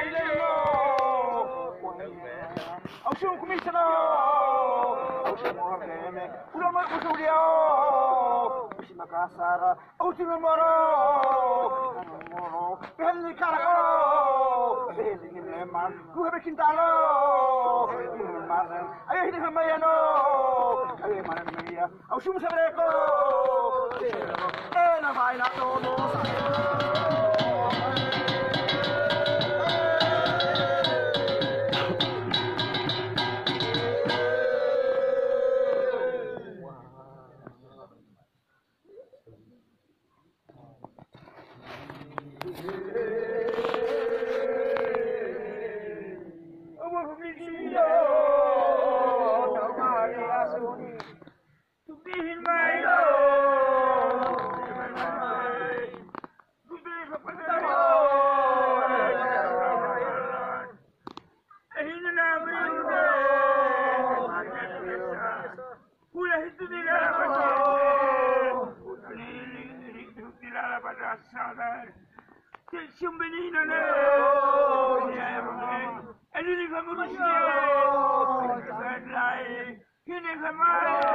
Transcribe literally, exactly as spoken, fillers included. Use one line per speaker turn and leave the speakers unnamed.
Ausun kumisana, ausun morgeme, ulang mau kusulia, usin Makassar, ausin moro, moro, beli karako, beli leman, ku habe kintalo, maran, ayo hidup sama ya no, ayo mana namanya, ausun sabreko, eh nama ina todo. Menino, no! E lui fa morire! Che ne fa male!